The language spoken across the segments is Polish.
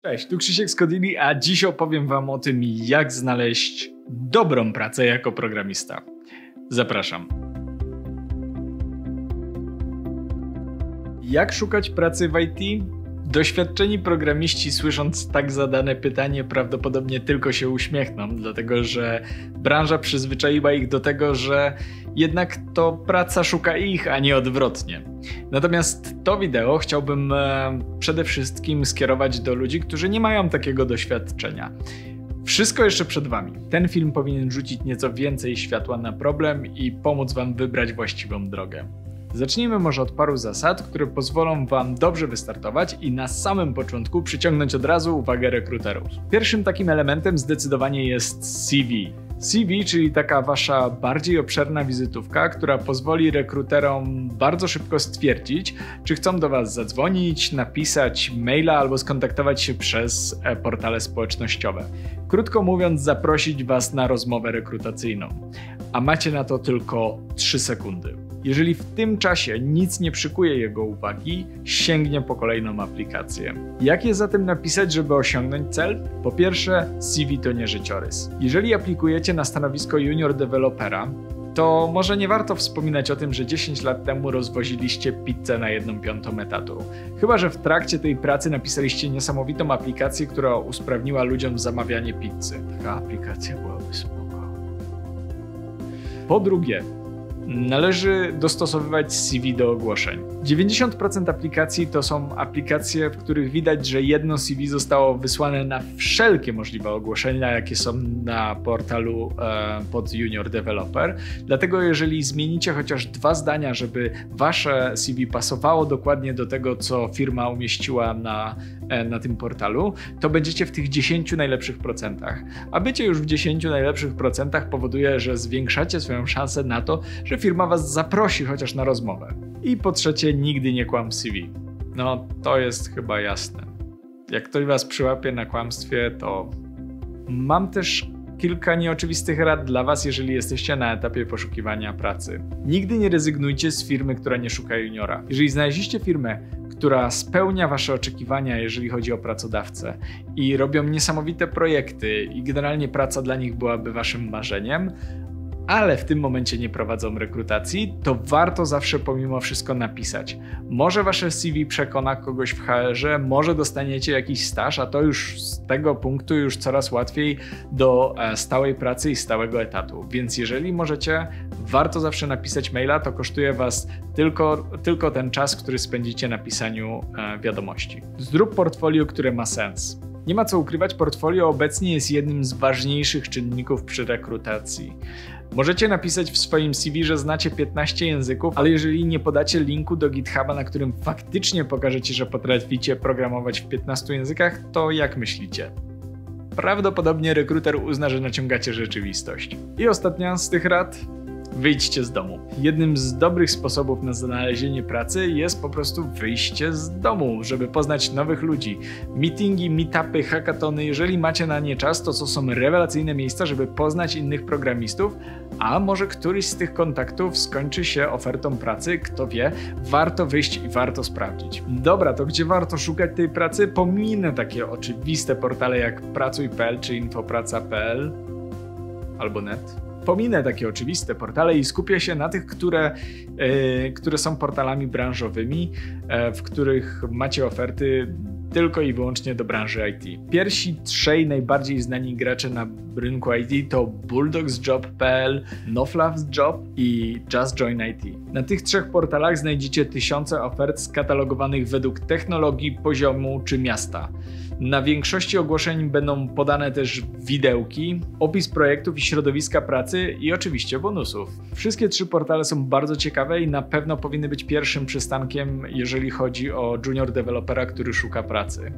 Cześć, tu Krzysiek z Codily, a dziś opowiem wam o tym, jak znaleźć dobrą pracę jako programista. Zapraszam. Jak szukać pracy w IT? Doświadczeni programiści, słysząc tak zadane pytanie, prawdopodobnie tylko się uśmiechną, dlatego że branża przyzwyczaiła ich do tego, że jednak to praca szuka ich, a nie odwrotnie. Natomiast to wideo chciałbym przede wszystkim skierować do ludzi, którzy nie mają takiego doświadczenia. Wszystko jeszcze przed wami. Ten film powinien rzucić nieco więcej światła na problem i pomóc wam wybrać właściwą drogę. Zacznijmy może od paru zasad, które pozwolą wam dobrze wystartować i na samym początku przyciągnąć od razu uwagę rekruterów. Pierwszym takim elementem zdecydowanie jest CV. CV, czyli taka wasza bardziej obszerna wizytówka, która pozwoli rekruterom bardzo szybko stwierdzić, czy chcą do was zadzwonić, napisać maila albo skontaktować się przez portale społecznościowe. Krótko mówiąc, zaprosić was na rozmowę rekrutacyjną. A macie na to tylko 3 sekundy. Jeżeli w tym czasie nic nie przykuje jego uwagi, sięgnie po kolejną aplikację. Jak je zatem napisać, żeby osiągnąć cel? Po pierwsze, CV to nie życiorys. Jeżeli aplikujecie na stanowisko junior dewelopera, to może nie warto wspominać o tym, że 10 lat temu rozwoziliście pizzę na 1/5 etatu. Chyba że w trakcie tej pracy napisaliście niesamowitą aplikację, która usprawniła ludziom zamawianie pizzy. Taka aplikacja byłaby spoko. Po drugie, należy dostosowywać CV do ogłoszeń. 90% aplikacji to są aplikacje, w których widać, że jedno CV zostało wysłane na wszelkie możliwe ogłoszenia, jakie są na portalu pod Junior Developer. Dlatego jeżeli zmienicie chociaż 2 zdania, żeby wasze CV pasowało dokładnie do tego, co firma umieściła na tym portalu, to będziecie w tych 10 najlepszych procentach. A bycie już w 10 najlepszych procentach powoduje, że zwiększacie swoją szansę na to, że firma was zaprosi chociaż na rozmowę. I po trzecie, nigdy nie kłam w CV. No, to jest chyba jasne. Jak ktoś was przyłapie na kłamstwie, to mam też kilka nieoczywistych rad dla was, jeżeli jesteście na etapie poszukiwania pracy. Nigdy nie rezygnujcie z firmy, która nie szuka juniora. Jeżeli znaleźliście firmę, która spełnia wasze oczekiwania, jeżeli chodzi o pracodawcę i robią niesamowite projekty i generalnie praca dla nich byłaby waszym marzeniem, ale w tym momencie nie prowadzą rekrutacji, to warto zawsze pomimo wszystko napisać. Może wasze CV przekona kogoś w HR-ze, może dostaniecie jakiś staż, a to już z tego punktu już coraz łatwiej do stałej pracy i stałego etatu. Więc jeżeli możecie, warto zawsze napisać maila, to kosztuje was tylko ten czas, który spędzicie na pisaniu wiadomości. Zrób portfolio, które ma sens. Nie ma co ukrywać, portfolio obecnie jest jednym z ważniejszych czynników przy rekrutacji. Możecie napisać w swoim CV, że znacie 15 języków, ale jeżeli nie podacie linku do GitHuba, na którym faktycznie pokażecie, że potraficie programować w 15 językach, to jak myślicie? Prawdopodobnie rekruter uzna, że naciągacie rzeczywistość. I ostatnia z tych rad. Wyjdźcie z domu. Jednym z dobrych sposobów na znalezienie pracy jest po prostu wyjście z domu, żeby poznać nowych ludzi. Meetingi, meetupy, hackatony, jeżeli macie na nie czas, to są rewelacyjne miejsca, żeby poznać innych programistów, a może któryś z tych kontaktów skończy się ofertą pracy, kto wie, warto wyjść i warto sprawdzić. Dobra, to gdzie warto szukać tej pracy? Pominę takie oczywiste portale jak pracuj.pl czy infopraca.pl albo net. Pominę takie oczywiste portale i skupię się na tych, które są portalami branżowymi, w których macie oferty tylko i wyłącznie do branży IT. Pierwsi 3 najbardziej znani gracze na rynku IT to bulldogsjob.pl, noflavsjob i Just Join IT. Na tych 3 portalach znajdziecie tysiące ofert skatalogowanych według technologii, poziomu czy miasta. Na większości ogłoszeń będą podane też widełki, opis projektów i środowiska pracy i oczywiście bonusów. Wszystkie 3 portale są bardzo ciekawe i na pewno powinny być pierwszym przystankiem, jeżeli chodzi o junior dewelopera, który szuka pracy.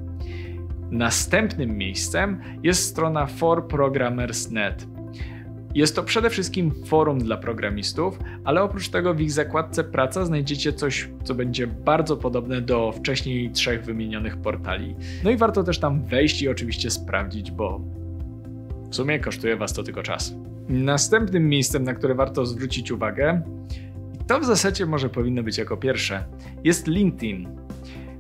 Następnym miejscem jest strona forprogrammers.net. Jest to przede wszystkim forum dla programistów, ale oprócz tego w ich zakładce praca znajdziecie coś, co będzie bardzo podobne do wcześniej 3 wymienionych portali. No i warto też tam wejść i oczywiście sprawdzić, bo w sumie kosztuje was to tylko czas. Następnym miejscem, na które warto zwrócić uwagę, i to w zasadzie może powinno być jako pierwsze, jest LinkedIn.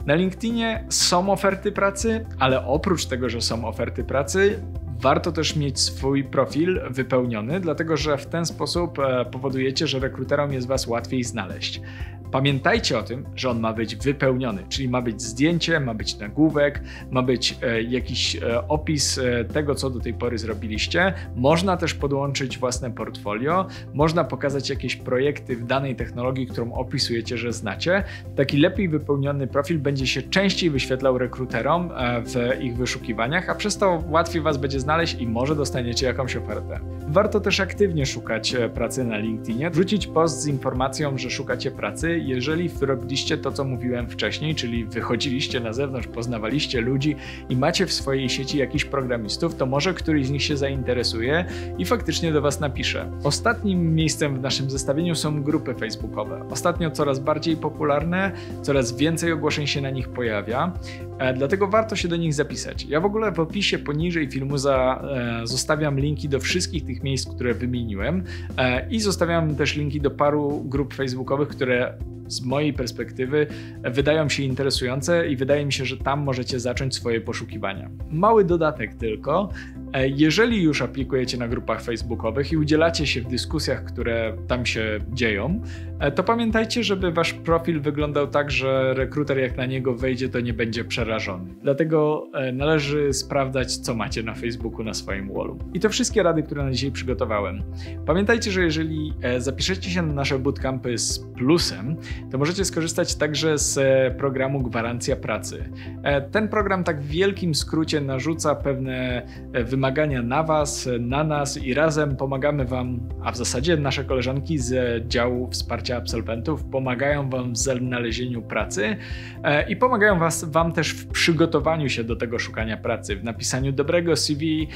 Na LinkedInie są oferty pracy, ale oprócz tego, że są oferty pracy, warto też mieć swój profil wypełniony, dlatego że w ten sposób powodujecie, że rekruterom jest was łatwiej znaleźć. Pamiętajcie o tym, że on ma być wypełniony, czyli ma być zdjęcie, ma być nagłówek, ma być jakiś opis tego, co do tej pory zrobiliście. Można też podłączyć własne portfolio, można pokazać jakieś projekty w danej technologii, którą opisujecie, że znacie. Taki lepiej wypełniony profil będzie się częściej wyświetlał rekruterom w ich wyszukiwaniach, a przez to łatwiej was będzie znaleźć i może dostaniecie jakąś ofertę. Warto też aktywnie szukać pracy na LinkedInie, wrzucić post z informacją, że szukacie pracy. Jeżeli robiliście to, co mówiłem wcześniej, czyli wychodziliście na zewnątrz, poznawaliście ludzi i macie w swojej sieci jakichś programistów, to może któryś z nich się zainteresuje i faktycznie do was napisze. Ostatnim miejscem w naszym zestawieniu są grupy facebookowe. Ostatnio coraz bardziej popularne, coraz więcej ogłoszeń się na nich pojawia, dlatego warto się do nich zapisać. Ja w ogóle w opisie poniżej filmu zostawiam linki do wszystkich tych miejsc, które wymieniłem i zostawiam też linki do paru grup facebookowych, które z mojej perspektywy wydają się interesujące i wydaje mi się, że tam możecie zacząć swoje poszukiwania. Mały dodatek tylko. Jeżeli już aplikujecie na grupach facebookowych i udzielacie się w dyskusjach, które tam się dzieją, to pamiętajcie, żeby wasz profil wyglądał tak, że rekruter jak na niego wejdzie, to nie będzie przerażony. Dlatego należy sprawdzać, co macie na Facebooku na swoim wallu. I to wszystkie rady, które na dzisiaj przygotowałem. Pamiętajcie, że jeżeli zapiszecie się na nasze bootcampy z plusem, to możecie skorzystać także z programu Gwarancja Pracy. Ten program tak w wielkim skrócie narzuca pewne wymagania na was, na nas i razem pomagamy wam, a w zasadzie nasze koleżanki z działu wsparcia absolwentów pomagają wam w znalezieniu pracy i pomagają wam też w przygotowaniu się do tego szukania pracy, w napisaniu dobrego CV,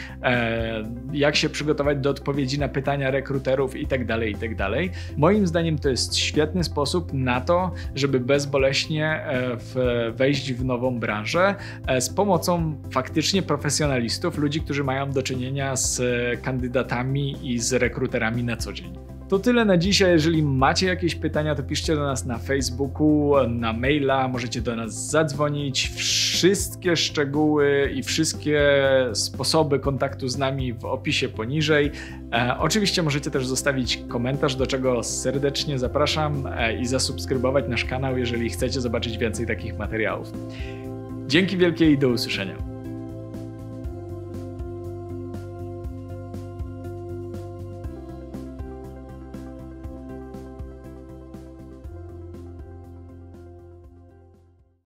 jak się przygotować do odpowiedzi na pytania rekruterów itd. Moim zdaniem to jest świetny sposób na to, żeby bezboleśnie wejść w nową branżę z pomocą faktycznie profesjonalistów, ludzi, którzy mają do czynienia z kandydatami i z rekruterami na co dzień. To tyle na dzisiaj. Jeżeli macie jakieś pytania, to piszcie do nas na Facebooku, na maila, możecie do nas zadzwonić. Wszystkie szczegóły i wszystkie sposoby kontaktu z nami w opisie poniżej. Oczywiście możecie też zostawić komentarz, do czego serdecznie zapraszam i zasubskrybować nasz kanał, jeżeli chcecie zobaczyć więcej takich materiałów. Dzięki wielkie i do usłyszenia.